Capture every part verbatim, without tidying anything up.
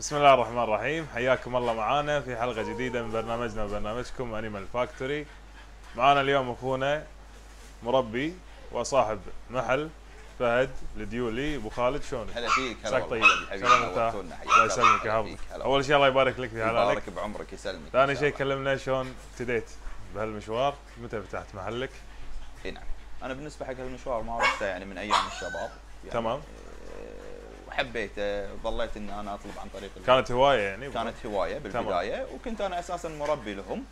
بسم الله الرحمن الرحيم، حياكم الله معانا في حلقة جديدة من برنامجنا وبرنامجكم أنيمال فاكتوري. معانا اليوم أخونا مربي وصاحب محل فهد الديولي. أبو خالد شلونك؟ هلا فيك. هلا مساك طيب. حبيبي. الله يسلمك يا حبيبي. أول شيء الله يبارك لك في حلالك. يبارك بعمرك يسلمك. ثاني شيء كلمنا شلون ابتديت بهالمشوار، متى فتحت محلك؟ اي نعم. أنا بالنسبة حق هالمشوار مارسته يعني من أيام الشباب. يعني تمام. وحبيته، ظليت إن أنا أطلب عن طريق كانت هواية يعني؟ كانت هواية بالبداية. تمام. وكنت أنا أساسا مربي لهم.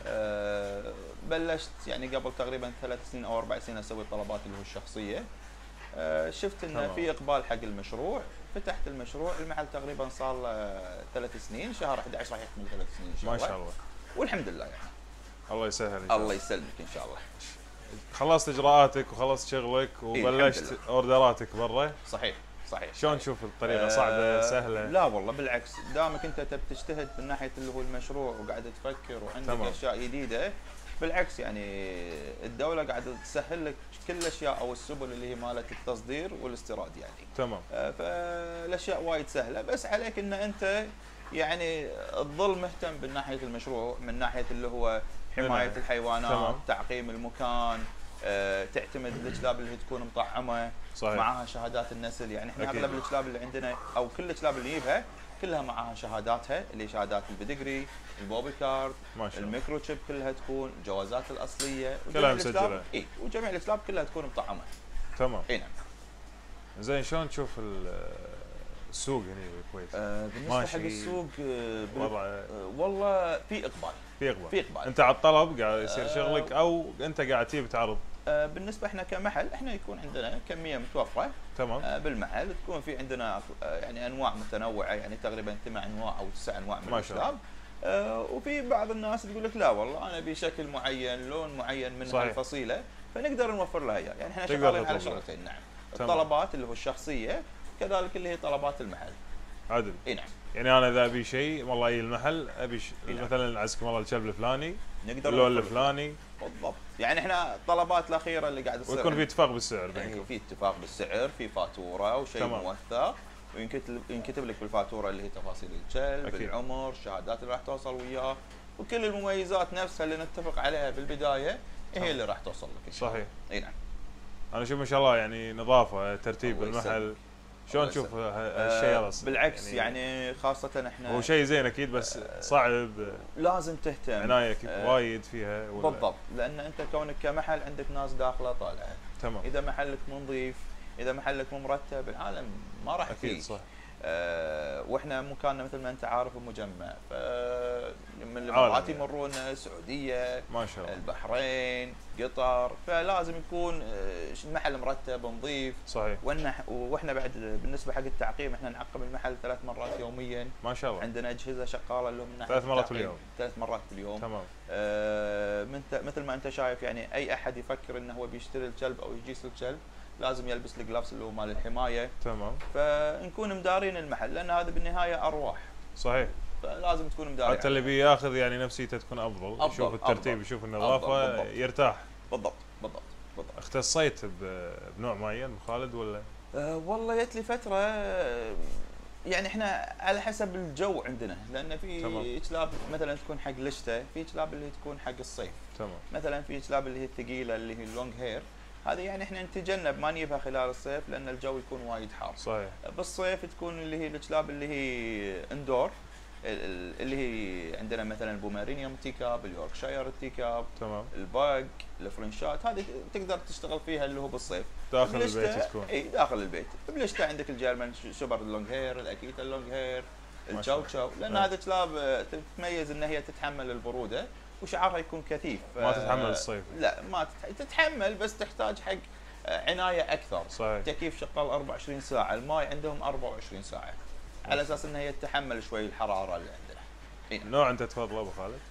أه بلشت يعني قبل تقريبا ثلاث سنين أو أربع سنين أسوي طلبات اللي هو الشخصية. أه شفت إن تمام. في إقبال حق المشروع، فتحت المشروع. المحل تقريبا صار له ثلاث سنين، شهر أحد عشر راح يكمل ثلاث سنين إن شاء ما الله. شاء الله. والحمد لله يعني. الله يسهل إن شاء الله. الله يسلمك إن شاء الله. خلصت إجراءاتك وخلصت شغلك وبلشت أوردراتك برا. صحيح صحيح. شلون تشوف الطريقة؟ صعبة آه سهلة؟ لا والله بالعكس، دامك انت تبي تجتهد من ناحيه اللي هو المشروع وقاعد تفكر وعندك تمام. اشياء جديده، بالعكس يعني الدوله قاعده تسهل لك كل الاشياء او السبل اللي هي مالت التصدير والاستيراد يعني. تمام. آه فالاشياء وايد سهله، بس عليك ان انت يعني تظل مهتم من ناحيه المشروع، من ناحيه اللي هو حمايه الحيوانات، تمام. تعقيم المكان، أه تعتمد الكلاب اللي هي تكون مطعمه، صحيح. معاها شهادات النسل. يعني احنا أكيد. اغلب الكلاب اللي عندنا او كل الكلاب اللي نجيبها كلها معاها شهاداتها، اللي هي شهادات البيدجري، البوبي كارد، ما شاء الله. الميكرو تشيب كلها تكون، الجوازات الاصليه، كلها وجميع الكلاب- مسجلة. اي وجميع الكلاب كلها تكون مطعمه. تمام. اي نعم. زين، شلون تشوف ال- السوق هنا بالكويت؟ آه بالنسبه حق ماشي. السوق آه بال- وضع آه والله في اقبال. في اقبال. في اقبال. انت على الطلب قاعد يصير آه شغلك او انت قاعد تجيب تعرض؟ آه بالنسبه احنا كمحل احنا يكون عندنا كميه متوفره تمام. آه بالمحل، تكون في عندنا آه يعني انواع متنوعه، يعني تقريبا ثمان انواع او تسع انواع من ما شاء الله. الكلاب. آه وفي بعض الناس تقول لك لا والله انا ابي شكل معين، لون معين من صحيح. هالفصيله، فنقدر نوفر لها اياه. يعني احنا تقدر شغالين على تطلب. شغلتين. نعم. تمام. الطلبات اللي هو الشخصيه، كذلك اللي هي طلبات المحل. عدل. اي نعم. يعني انا اذا ابي شيء والله اي المحل ابي ش... إي نعم. مثلا عزكم الله الكلب الفلاني، نقدر اللون نوفر لها. الفلاني، بالضبط. يعني احنا الطلبات الاخيره اللي قاعد تصير ويكون في عندنا- اتفاق بالسعر يعني بينكم. في اتفاق بالسعر، في فاتوره وشيء تمام. موثق، وينكتب ينكتب لك بالفاتوره اللي هي تفاصيل الكلب، أكيد. العمر، الشهادات اللي راح توصل وياه، وكل المميزات نفسها اللي نتفق عليها بالبدايه تمام. هي اللي راح توصل لك إن شاء الله. صحيح. اي نعم. انا اشوف ما شاء الله يعني نظافه، ترتيب الله المحل. يسلمك. شلون الله تشوف يسلمك. هالشيء آه هذا؟ بالعكس يعني خاصه احنا هو شيء زين اكيد، بس صعب، لازم تهتم عنايه آه وايد فيها ولا؟ بالضبط، لان انت كونك كمحل عندك ناس داخله طالعه. تمام. اذا محلك مو نظيف، اذا محلك مو مرتب، العالم ما راح اكيد يجيك. صح. آه واحنا مكاننا مثل ما انت عارف مجمع، ف من عالم الامارات يعني. يمرون السعوديه، ما شاء الله. البحرين، قطر، فلازم يكون آه، المحل مرتب نظيف. صحيح. وإن- واحنا بعد بالنسبه حق التعقيم احنا نعقم المحل ثلاث مرات يوميا. ما شاء الله. عندنا اجهزه شغاله لهم من ناحيه ثلاث مرات التعقيم. باليوم. ثلاث مرات باليوم. تمام. آه من ت- مثل ما انت شايف يعني اي احد يفكر انه هو بيشتري الكلب او يجيس الكلب لازم يلبس الجلافز اللي هو مال الحمايه، تمام. فنكون مدارين المحل، لان هذا بالنهايه ارواح، صحيح. فلازم تكون مداري. حتى اللي بياخذ يعني نفسيته تكون افضل، أفضل، يشوف الترتيب، أفضل. يشوف النظافه، أفضل، بالضبط. يرتاح. بالضبط بالضبط بالضبط. اختصيت ب- بنوع معين أبو خالد ولا؟ أه والله جت لي فتره آه، يعني احنا على حسب الجو عندنا، لان في تمام. كلاب مثلا تكون حق الشتاء، في كلاب اللي تكون حق الصيف. تمام. مثلا في كلاب اللي هي الثقيله اللي هي اللونج هير، هذه يعني احنا نتجنب ما نجيبها خلال الصيف لان الجو يكون وايد حار. صحيح. بالصيف تكون اللي هي الكلاب اللي هي اندور، اللي هي عندنا مثلا البوميرينيوم تيكاب، اليوركشاير التيكاب، تمام. الباج، الفرنشات، هذه تقدر تشتغل فيها اللي هو بالصيف. داخل بالشتاء- البيت تكون. اي داخل البيت. بالشتاء عندك الجيرمان شوبر اللونج هير، الاكيتا اللونج هير، ما شاء التشاو الله. تشاو، لان آه. هذه كلاب تتميز ان هي تتحمل البروده وشعرها يكون كثيف. ما تتحمل الصيف. لا ما تتح... تتحمل، بس تحتاج حق عنايه اكثر. صحيح. تكييف شغال أربعة وعشرين ساعه، الماي عندهم أربعة وعشرين ساعه، على اساس ان هي تتحمل شوي الحراره اللي عندنا. إيه. نوع انت تفضله ابو خالد؟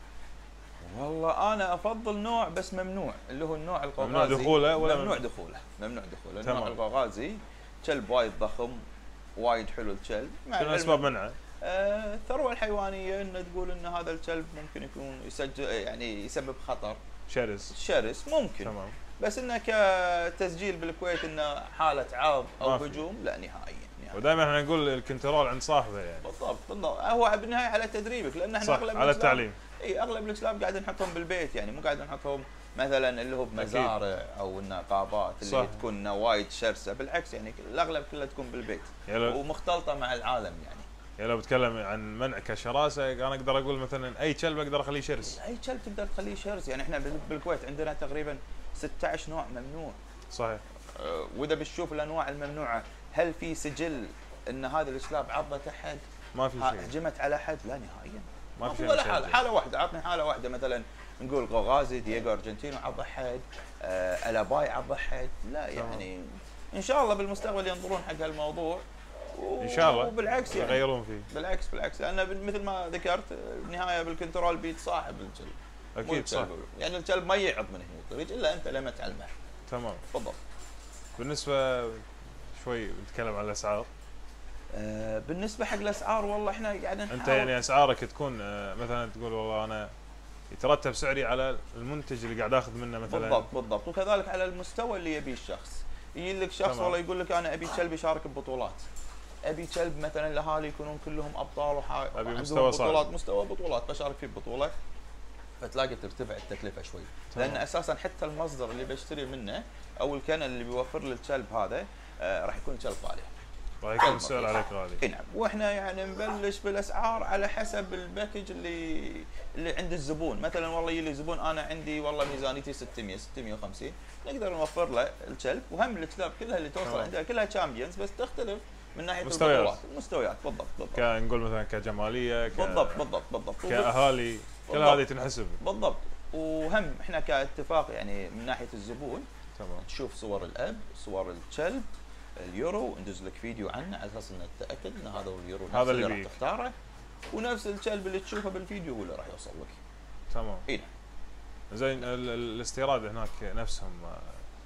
والله انا افضل نوع بس ممنوع، اللي هو النوع القوقازي. ممنوع دخوله ولا ممنوع ممنوع؟ دخوله ممنوع دخوله. تمام. النوع القوقازي كلب وايد ضخم، وايد حلو الكلب. مع شنو العلم- اسباب منعه؟ آه، الثروه الحيوانيه ان تقول ان هذا الكلب ممكن يكون يسجل يعني يسبب خطر شرس. شرس ممكن. تمام. بس انه كتسجيل بالكويت انه حاله عرض او ما في. هجوم لا، نهائيا نهائيا ودائما احنا نقول الكنترول عند صاحبه يعني. بالضبط بالضبط، هو بالنهايه على تدريبك، لان احنا صح، اغلب على التعليم. اي اغلب الكلاب قاعد نحطهم بالبيت، يعني مو قاعد نحطهم مثلا اللي هو بمزارع او النقابات اللي صح. تكون وايد شرسه، بالعكس يعني الاغلب كلها تكون بالبيت لو ومختلطه مع العالم يعني. يعني لو بتكلم عن منع كشراسه، انا اقدر اقول مثلا اي كلب اقدر اخليه شرس. اي كلب تقدر تخليه شرس، يعني احنا بالكويت عندنا تقريبا ستة عشر نوع ممنوع. صحيح. أه، واذا بتشوف الانواع الممنوعه، هل في سجل ان هذه الكلاب عضت احد؟ ما في شيء. هجمت على احد؟ لا نهائيا. ما في شيء. ولا حاله، حاله واحده، عطني حاله واحده مثلا نقول غوغازي، دييغو ارجنتينو عض احد، آه الاباي عض احد، لا يعني ان شاء الله بالمستقبل ينظرون حق هالموضوع ان شاء الله وبالعكس يعني يغيرون فيه. بالعكس بالعكس، لان مثل ما ذكرت بالنهايه بالكنترول بيد صاحب الكلب. اكيد صح. يعني الكلب ما يعض من هنا الطريق الا انت لما تعلمه. تمام. تفضل. بالنسبه شوي نتكلم عن الاسعار. آه بالنسبه حق الاسعار، والله احنا قاعدين نحاول. انت يعني اسعارك تكون آه مثلا تقول والله انا يترتب سعري على المنتج اللي قاعد اخذ منه مثلا. بالضبط بالضبط، وكذلك على المستوى اللي يبيه الشخص. يجي لك شخص والله يقول لك انا ابي كلب يشارك ببطولات، ابي كلب مثلا الاهالي يكونون كلهم ابطال وحا... ابي مستوى مستوى بطولات صعب. مستوى بطولات بشارك فيه ببطوله، فتلاقي ترتفع التكلفه شوي. تمام. لان اساسا حتى المصدر اللي بشتري منه او الكنل اللي بيوفر لي الكلب هذا آه راح يكون كلب غالي. راح يكون السعر عليك غالي. اي نعم، واحنا يعني نبلش بالاسعار على حسب الباكج اللي اللي عند الزبون. مثلا والله يجي لي زبون انا عندي والله ميزانيتي ستمية ستمية وخمسين، نقدر نوفر له الكلب، وهم الكلاب كلها اللي توصل تمام. عندها كلها تشامبيونز، بس تختلف من ناحيه مستويات. البطولات المستويات. بالضبط بالضبط. كنقول مثلا كجماليه ك... بالضبط بالضبط بالضبط كاهالي، كل بالضبط. هذه تنحسب. بالضبط. وهم احنا كاتفاق يعني من ناحيه الزبون تمام. تشوف صور الاب، صور الكلب، اليورو، ندز لك فيديو عنه على اساس انك تتاكد ان هذا هو اليورو هذا اللي اللي راح تختاره، ونفس الكلب اللي تشوفه بالفيديو هو اللي راح يوصل لك. تمام. اي نعم. زين ال- ال- الاستيراد هناك نفسهم آه،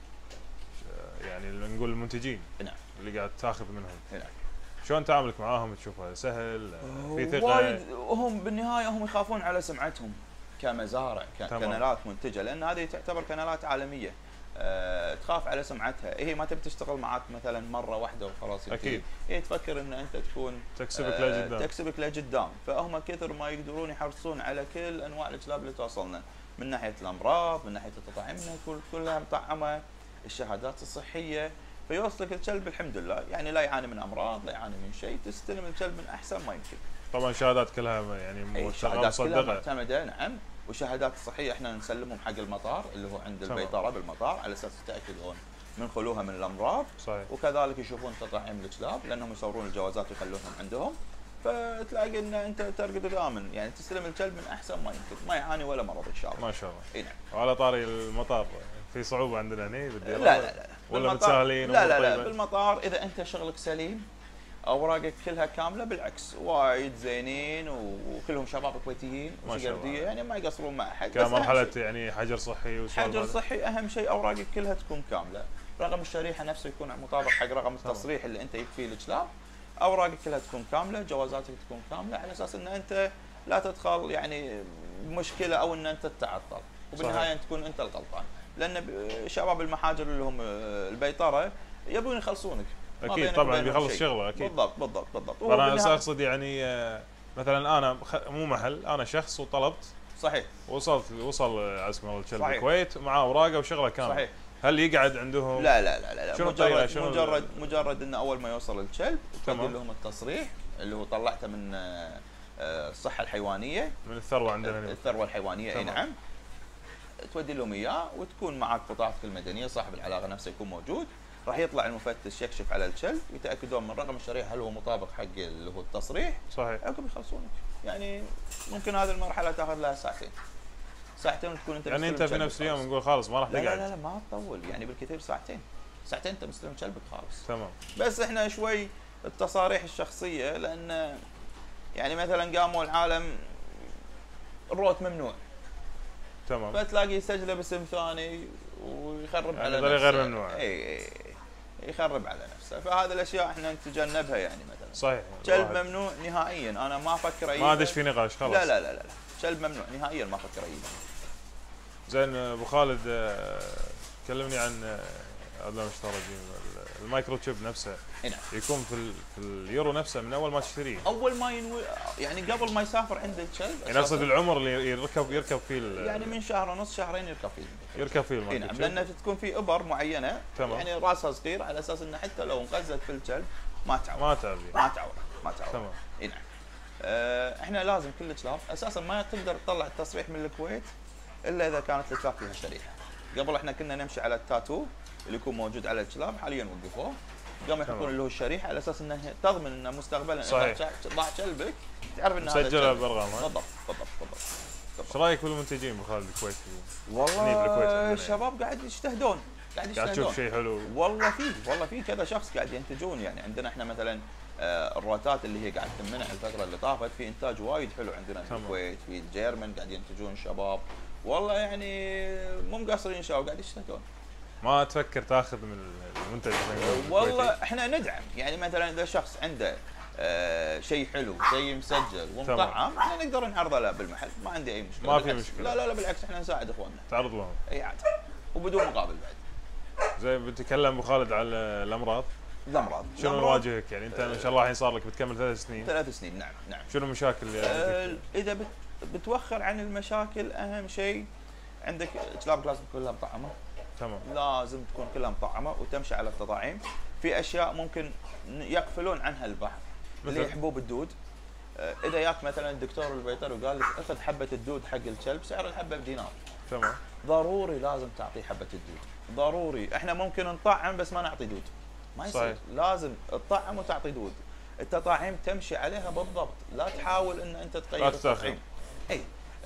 ش- يعني نقول المنتجين نعم. اللي قاعد تاخذ منهم، نعم. شلون تعاملك معاهم؟ تشوفها سهل آه، في ثقه؟ وايد هم بالنهايه هم يخافون على سمعتهم كمزارع ك- تمام. كنالات منتجه، لان هذه تعتبر كنالات عالميه. أه تخاف على سمعتها، هي ما تبي تشتغل معك مثلا مره واحده وخلاص ينتهي. اكيد. هي تفكر ان انت تكون تكسبك أه لقدام. تكسبك لقدام، فهم كثر ما يقدرون يحرصون على كل انواع الكلاب اللي توصلنا، من ناحيه الامراض، من ناحيه التطعيمات كل كلها مطعمه، الشهادات الصحيه، فيوصلك الكلب الحمد لله يعني لا يعاني من امراض، لا يعاني من شيء، تستلم الكلب من احسن ما يمكن. طبعا شهادات كلها يعني أي موثقه الشهادات كلها مصدقه. معتمده، نعم، والشهادات الصحيه احنا نسلمهم حق المطار اللي هو عند تمام. البيطره بالمطار على اساس يتاكدون من خلوها من الامراض، صحيح. وكذلك يشوفون تطعيم الكلاب لانهم يصورون الجوازات ويخلونهم عندهم، فتلاقي ان انت ترقد وامن، يعني تستلم الكلب من احسن ما يمكن، ما يعاني ولا مرض ان شاء الله. ما شاء الله. اي نعم. وعلى طاري المطار، في صعوبه عندنا هنا لا بالديره؟ لا لا ولا بالمطار- متساهلين؟ لا لا أمور لا طيبة؟ بالمطار اذا انت شغلك سليم، اوراقك كلها كامله، بالعكس وايد زينين وكلهم شباب كويتيين ما شاء الله. وشقرديه، يعني ما يقصرون مع احد. بس أهم كمرحله شيء- يعني حجر صحي وسوالف حجر هذا؟ صحي اهم شيء اوراقك كلها تكون كامله، رقم الشريحه نفسه يكون مطابق حق رقم تمام. التصريح اللي انت جبت فيه الكلاب، اوراقك كلها تكون كامله، جوازاتك تكون كامله، على اساس ان انت لا تدخل يعني بمشكله او ان انت تتعطل، وبالنهايه انت تكون انت الغلطان، لان ب- شباب المحاجر اللي هم البيطره يبون يخلصونك. ما اكيد بينك طبعا وبينهم بيخلص شيء. شغله اكيد. بالضبط بالضبط بالضبط. وهو انا بس بالنهاية- اقصد يعني آه، مثلا انا خ- مو محل، انا شخص وطلبت، صحيح وصلت وصل عزكم الله الكلب صحيح. الكويت معاه اوراقه وشغله كامله. صحيح. هل يقعد عندهم؟ لا لا لا لا شنو الطريقة؟ مجرد شنو مجرد مجرد انه اول ما يوصل الكلب تمام. تودي لهم التصريح اللي هو طلعته من آه، آه، الصحه الحيوانيه، من الثروه عندنا هنا. الثروه الحيوانيه، اي تمام. نعم، تودي لهم اياه وتكون معك بطاقتك المدنيه، صاحب العلاقه نفسه يكون موجود، راح يطلع المفتش يكشف على الكلب ويتاكدون من رقم الشريحه هل هو مطابق حق اللي هو التصريح، صحيح. عقب يخلصونك. يعني ممكن هذه المرحله تاخذ لها ساعتين ساعتين وتكون انت يعني انت مستلم في كلبك نفس اليوم خلاص. نقول خلاص ما راح لا لا تقعد. لا, لا ما تطول، يعني بالكثير ساعتين ساعتين انت مستلم كلبك خالص. تمام. بس احنا شوي التصاريح الشخصيه، لان يعني مثلا قاموا العالم الروت ممنوع، تمام. فتلاقي يسجله باسم ثاني ويخرب يعني على طريقة نفسه. غير ممنوعة. اي اي يخرب على نفسه، فهذه الاشياء احنا نتجنبها. يعني مثلا صحيح. كلب الواحد ممنوع نهائيا، انا ما افكر اجيبه. ما ادش في نقاش خلاص. لا لا لا لا كلب ممنوع نهائيا، ما افكر اجيبه. زين ابو خالد آه، كلمني عن آه، هذا مش ترجم المايكرو تشيب نفسه هنا يكون في ال... في اليورو نفسه من اول ما تشتريه. اول ما ينوي يعني قبل ما يسافر عند الكلب يعني اقصد العمر اللي يركب يركب فيه ال... يعني من شهر ونص شهرين يركب فيه. يركب فيه اي المايكرو نعم، تشيب. لان تكون في ابر معينه تمام. يعني راسها صغير على اساس انه حتى لو انغزت في الكلب ما تعور. ما تعب يعني. ما تعور ما تعور. تمام. اي نعم. آه احنا لازم كل الكلاب اساسا ما تقدر تطلع التصريح من الكويت الا اذا كانت الكلاب فيها شريحه. قبل احنا كنا نمشي على التاتو اللي يكون موجود على الكلاب، حاليا وقفوه قاموا يحطون اللي هو الشريحه على اساس انه تضمن انه مستقبلا اذا ضاع كلبك تعرف انه هذا مسجله بارقامها. بالضبط بالضبط بالضبط. ايش رايك بالمنتجين ابو خالد الكويتي؟ والله الشباب قاعد يجتهدون قاعد يجتهدون. قاعد تشوف شيء حلو؟ والله في والله في كذا شخص قاعد ينتجون. يعني عندنا احنا مثلا آه الروتات اللي هي قاعد تمنع الفتره اللي طافت، في انتاج وايد حلو عندنا في الكويت، في الجيرمن قاعد ينتجون شباب. والله يعني مو مقصرين شباب قاعد يجتهدون. ما تفكر تاخذ من المنتج والله احنا ندعم. يعني مثلا اذا شخص عنده آه شيء حلو شيء مسجل ومطعم احنا نقدر نعرضه له بالمحل، ما عندي اي مشكله. ما في مشكله. لا لا لا بالعكس احنا نساعد اخواننا. تعرض لهم. اي عادي وبدون مقابل بعد. زي بتكلم ابو خالد على الامراض. الامراض شنو نواجهك؟ يعني انت ان شاء الله الحين صار لك بتكمل ثلاث سنين. ثلاث سنين نعم نعم. شنو المشاكل اللي آه اذا بت بتوخر عن المشاكل، اهم شيء عندك كلاب لازم كلها مطعمه. تمام. لازم تكون كلها مطعمه وتمشي على التطعيم. في اشياء ممكن يغفلون عنها البعض اللي هي حبوب الدود. آه اذا ياك مثلا الدكتور البيطري وقال لك اخذ حبه الدود حق الكلب سعر الحبه بدينار. تمام. ضروري لازم تعطيه حبه الدود، ضروري. احنا ممكن نطعم بس ما نعطي دود، ما يصير. صحيح. لازم تطعم وتعطي دود. التطعيم تمشي عليها بالضبط، لا تحاول ان انت تغير التطعيم. اي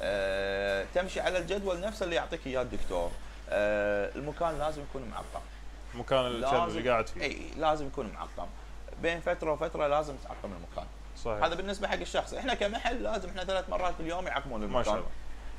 آه تمشي على الجدول نفسه اللي يعطيك اياه الدكتور. آه المكان لازم يكون معقم. مكان الكلب اللي قاعد فيه اي لازم يكون معقم، بين فتره وفتره لازم تعقم المكان. صحيح. هذا بالنسبه حق الشخص. احنا كمحل لازم احنا ثلاث مرات باليوم يعقمون المكان. ما شاء الله.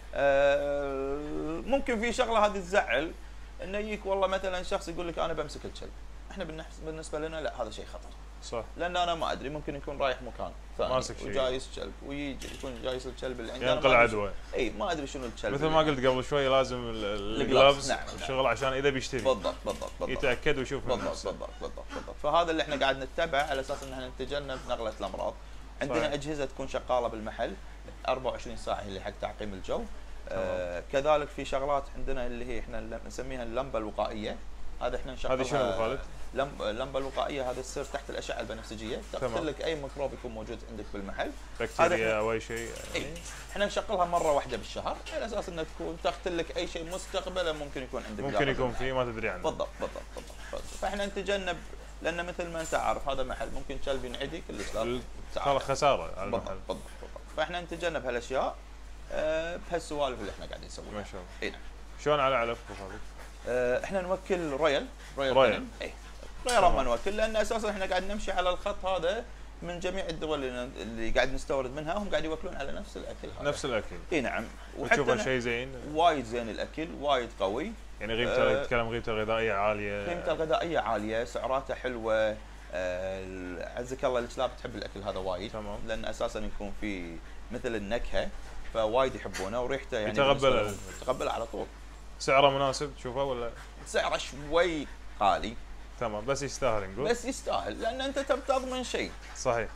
آه ممكن في شغله هذه تزعل، انه يجيك والله مثلا شخص يقول لك انا بمسك الكلب. احنا بالنسبه لنا لا، هذا شيء خطر. صح. لان انا ما ادري، ممكن يكون رايح مكان ثاني ماسك شيء وجايس كلب ويجي يكون جايس الكلب اللي عندنا ينقل عدوى. اي ما ادري شنو الكلب. مثل ما قلت قبل شوي لازم الجلافز نعم الشغل عشان اذا بيشتري بالضبط بالضبط بالضبط يتاكد ويشوف بالضبط بالضبط بالضبط بالضبط. فهذا اللي احنا قاعد نتبعه على اساس ان احنا نتجنب نقله الامراض. عندنا صحيح. اجهزه تكون شغاله بالمحل أربعة وعشرين ساعه اللي حق تعقيم الجو. آه كذلك في شغلات عندنا اللي هي احنا نسميها اللمبه الوقائيه. هذا احنا نشغلها. هذه شنو ابو خالد؟ اللمبه الوقائيه هذا تصير تحت الاشعه البنفسجيه، تقتل لك اي ميكروب يكون موجود عندك بالمحل، بكتيريا او اي شيء. اي احنا نشغلها مره واحده بالشهر على اساس انها تكون تقتل لك اي شيء مستقبلا ممكن يكون عندك. ممكن يكون فيه ما تدري عنه. بالضبط بالضبط بالضبط. فاحنا نتجنب، لان مثل ما انت عارف هذا محل ممكن كلب ينعدي كل شهر خلاص خساره على المحل. بالضبط بالضبط بالضبط. فاحنا نتجنب هالاشياء أه بهالسوالف اللي احنا قاعدين نسويها. ما شاء الله. اي نعم. شلون على علف ابو خالد؟ أه احنا نوكل رويال رويال, رويال. اي رويال ما نوكل، لان اساسا احنا قاعد نمشي على الخط هذا من جميع الدول اللي قاعد نستورد منها، هم قاعد يوكلون على نفس الاكل هذا. نفس الاكل. اي نعم. وتشوفه شيء زين. وايد زين الاكل، وايد قوي. يعني قيمته تتكلم قيمته الغذائيه عاليه. قيمته الغذائيه عاليه، سعراته حلوه. آه عزك الله الكلاب تحب الاكل هذا وايد. تمام. لان اساسا يكون في مثل النكهه، فوايد يحبونه وريحته يعني يتقبله يتقبله على طول. سعره مناسب تشوفه ولا؟ سعره شوي غالي. تمام بس يستاهل نقول. بس يستاهل لان انت تبي تضمن شيء. صحيح.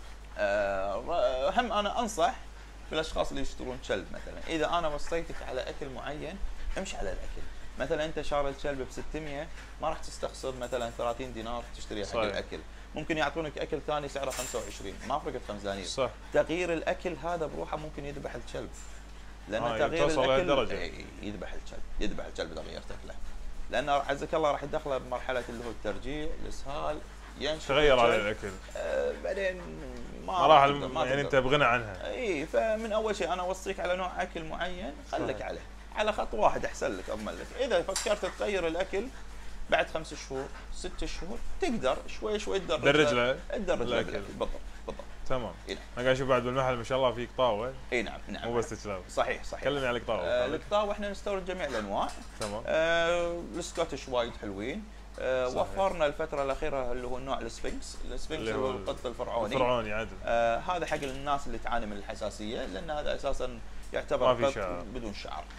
أه هم انا انصح بالاشخاص اللي يشترون كلب مثلا، اذا انا وصيتك على اكل معين امشي على الاكل. مثلا انت شاري الكلب ب ستمية، ما راح تستخسر مثلا ثلاثين دينار تشتريه حق الاكل. ممكن يعطونك اكل ثاني سعره خمسة وعشرين، ما فرقت خمس دنانير. صح. تغيير الاكل هذا بروحه ممكن يذبح الكلب. لان آه تغيير الاكل اي يذبح الكلب، يذبح الكلب اذا غيرت اكله. لان عزك الله راح يدخله بمرحله اللي هو الترجيع، الاسهال، ينشف تغير على الاكل. آه بعدين ما مراحل يعني انت بغنى عنها. اي فمن اول شيء انا اوصيك على نوع اكل معين خليك عليه، على خط واحد احسن لك اضمن لك. اذا فكرت تغير الاكل بعد خمس شهور ست شهور تقدر شوي شوي تدرج درج له تدرج الاكل. بالضبط بالضبط. تمام. إيه نعم. انا قاعد اشوف بعد بالمحل ما شاء الله في قطاوه. اي نعم نعم. مو بس كلاب. صحيح صحيح. كلمني على القطاوه. آه القطاوه احنا نستورد جميع الانواع. تمام. آه السكوتش وايد حلوين. آه وفرنا الفتره الاخيره اللي هو النوع السفنكس، السفنكس اللي هو القط الفرعوني. الفرعوني عدل. آه هذا حق الناس اللي تعاني من الحساسيه، لان هذا اساسا يعتبر قط بدون شعر.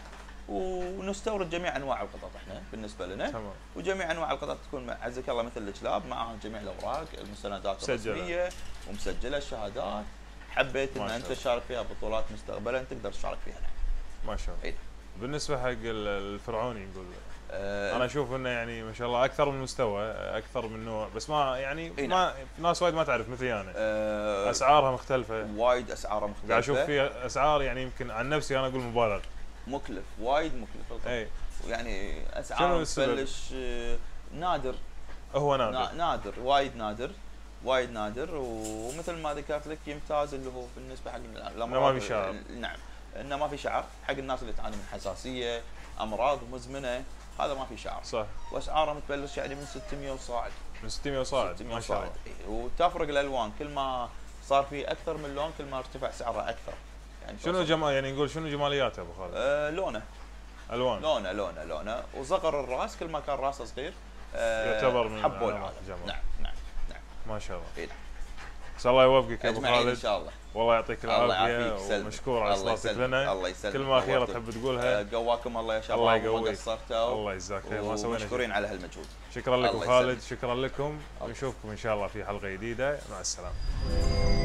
ونستورد جميع انواع القطط احنا بالنسبه لنا. تمام. وجميع انواع القطط تكون عزك الله مثل الكلاب معها جميع الاوراق المستندات مسجلة. الرسميه ومسجله الشهادات. حبيت ان ما شاء انت الله. تشارك فيها بطولات مستقبلا تقدر تشارك فيها. نعم. ما شاء الله. إيه. بالنسبه حق ال- الفرعوني نقول آه انا اشوف انه يعني ما شاء الله اكثر من مستوى، اكثر من نوع، بس ما يعني إيه ما في ناس وايد ما تعرف مثلي انا. آه اسعارها مختلفه، وايد اسعارها مختلفه. قاعد اشوف في اسعار يعني يمكن عن نفسي انا اقول مبالغ. مكلف وايد مكلف القطط. اي يعني شنو اسعار السبب؟ تبلش آه، نادر هو نا- نادر. نادر وايد نادر وايد نادر. ومثل ما ذكرت لك يمتاز اللي هو بالنسبه حق الامراض. ما في شعر. نعم انه ما في شعر حق الناس اللي تعاني من حساسيه امراض مزمنه هذا ما في شعر. صح. واسعاره متبلش يعني من ستمية وصاعد. من ستمية وصاعد. ستمية ما شاء وصاعد. الله. إيه. وتفرق الالوان كل ما صار في اكثر من لون كل ما ارتفع سعره اكثر. يعني شنو توصل- جمال يعني نقول شنو جمالياته ابو خالد؟ آه لونه الوان. لونه لونه لونه وصغر الراس كل ما كان راسه صغير آه يعتبر من حبوا علامات العالم. الجمال. نعم نعم نعم. ما شاء الله. إيه نعم. بس الله يوفقك يا ابو اجمعين ان خالد، شاء الله. والله يعطيك الله العافيه يعافيك سلم. ومشكور على الله اصلاتك يسلمك. لنا. الله يسلمك. كلمه اخيره نورتنا. تحب تقولها؟ آه، قواكم الله يا شباب. الله وما يقويك. قصرتوا. الله يجزاك خير، ما سوينا شيء. ومشكورين على هالمجهود. شكرا لك الله ابو خالد، يسلمك. شكرا لكم، ونشوفكم ان شاء الله في حلقه جديده. مع السلامه.